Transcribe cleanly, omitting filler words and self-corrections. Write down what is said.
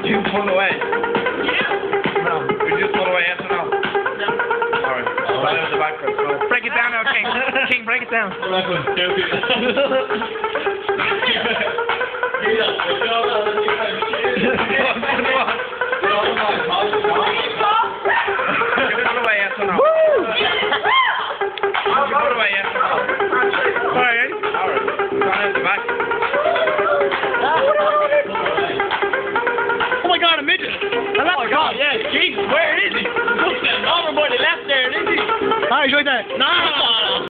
You pull away. No. You just pull away, yes or no? No. Alright. Start at the back first. So. Break it down now, King. King, break it down. Pull away, yes or no? Pull away, yes or no? Alright. Alright. Start at the back. Oh my god, a midget! Oh my god, yeah, Jesus, where is he? Look, that boy, they left there, didn't he? Ah, he's right there. No!